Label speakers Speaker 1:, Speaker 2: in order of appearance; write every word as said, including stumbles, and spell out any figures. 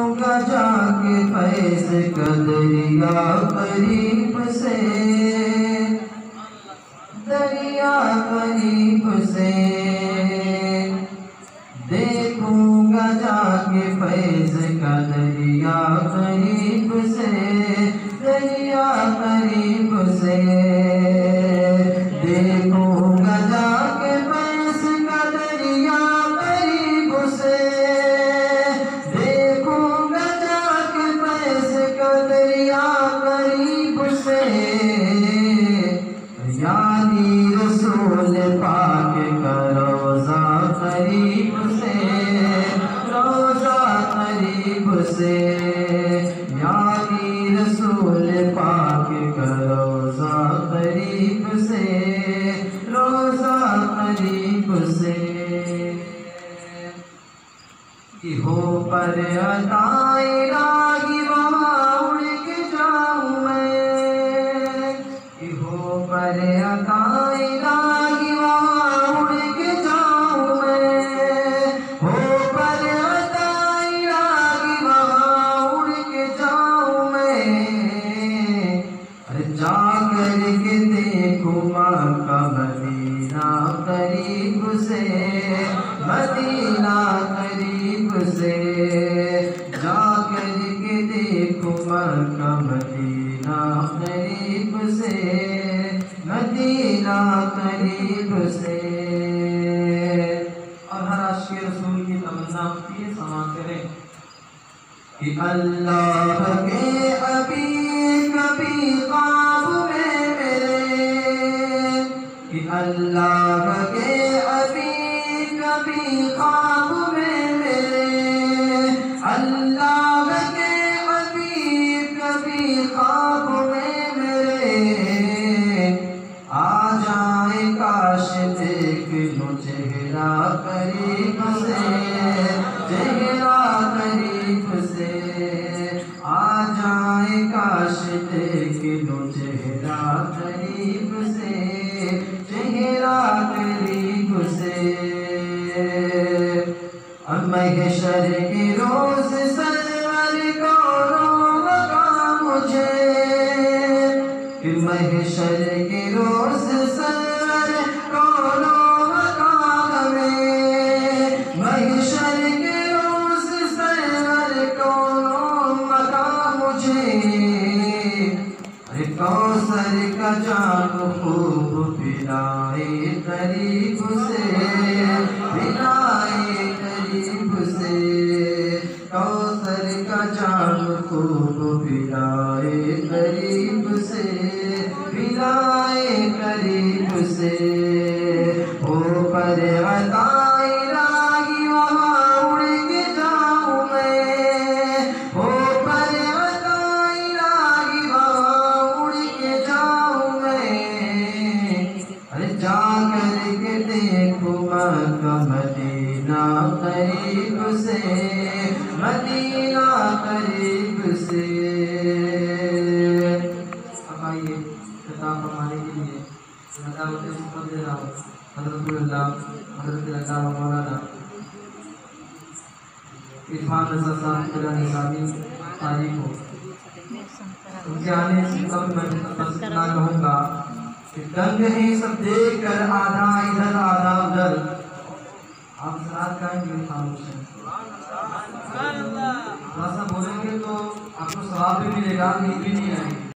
Speaker 1: देखूंगा जाके फैज़ का दरिया करीब से, दरिया करीब से। देखूंगा जाके फैज़ का दरिया करीब से, दरिया करीब से। देखूंगा जाके फैज़ का दरिया करीब से, देखूंगा जाके फैज़ का दरिया करीब से। यानी रसूल पाक का रोज़ा करीब से, रोज़ा करीब से। यानी रसूल पाक का रोज़ा करीब से, रोज़ा करीब से। कि हो पर अताए राही वहाँ उड़ के जाऊँ मैं, कि हो पर अताए राही वहाँ उड़ के जाऊँ मैं, हो पर अताए राही वहाँ उड़ के जाऊँ मैं। अरे जा कर के देखूँ माँ का मदीना करीब से, मदीना करीब से। जा कर के देखूँ माँ का मदीना करीब से, मदीना करीब से। और हर आशिक़ रसूल की तमन्ना होती है, समा करें कि अल्लाह के हबीब कभी ख्वाब में मेरे, कि अल्लाह के हबीब कभी ख्वाब में मेरे, अल्लाह के हबीब कभी ख्वाब में मेरे। आ जाए काश देख लूं चेहरा करीब से, चेहरा करीब से। आ जाए काश देख लूं चेहरा करीब से, चेहरा करीब से। अब महशर के रोज़ सरवर को रोगा मुझे, कि महशर के रोज़ सरवर को रोगा हमें, महशर के रोज़ सरवर को रोगा मुझे। अरे कौसर का जाम खूब पिलाए करीब से, पिलाए करीब से। कौसर का जाम खूब पिलाए करीब से, पिलाए करीब से। हो पर अताए राही वहाँ उड़ के जाऊँ मैं, हो पर अताए राही वहाँ उड़ के जाऊँ मैं। अरे जा कर के देखूँ मक्का मदीना करीब से, मदीना करीब से। अब आइए किताब फरमाने के लिए हज़रतुल्लाह हज़रत मौलाना इरफान रज़ा साहब निज़ामी तारीख हो, उनके आने से कब मैं ना कहूँगा कि दंग है सब देख कर आधा इधर आधा उधर। आप सलात गाएंगे खामोश हैं, थोड़ा सा बोलेंगे तो आपको सवाब भी मिलेगा, नींद भी नहीं आएगी।